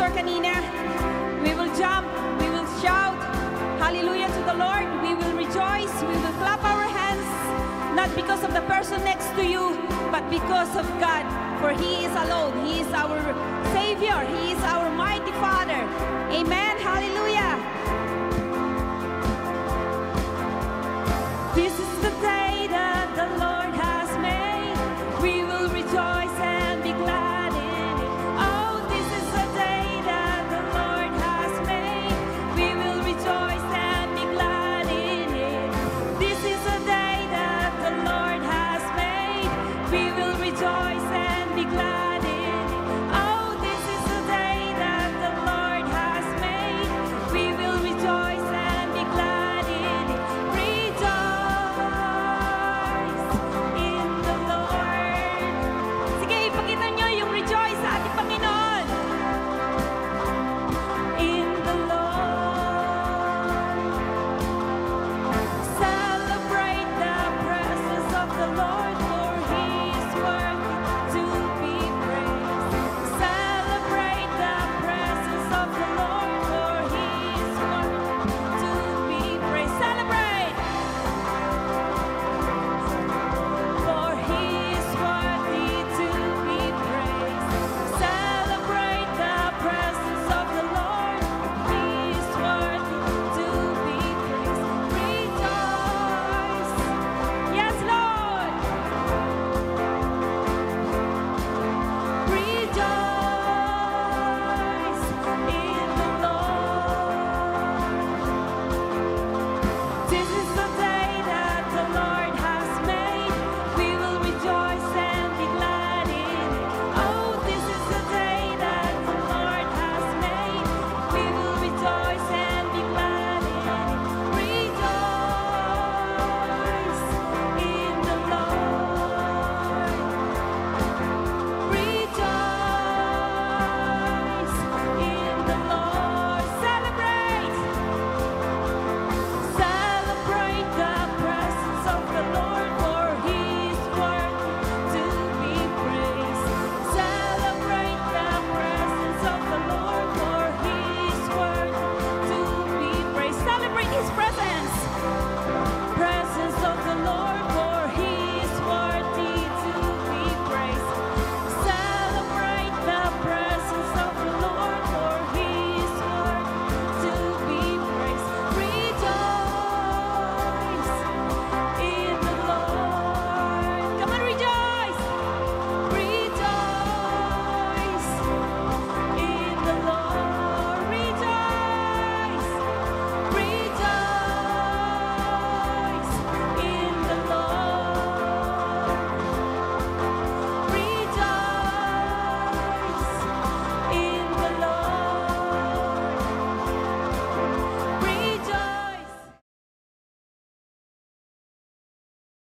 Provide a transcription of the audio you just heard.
kanina. We will jump, we will shout, hallelujah to the Lord. We will rejoice, we will clap our hands, not because of the person next to you, but because of God. For He is alone. He is our Savior. He is our mighty Father. Amen. Hallelujah.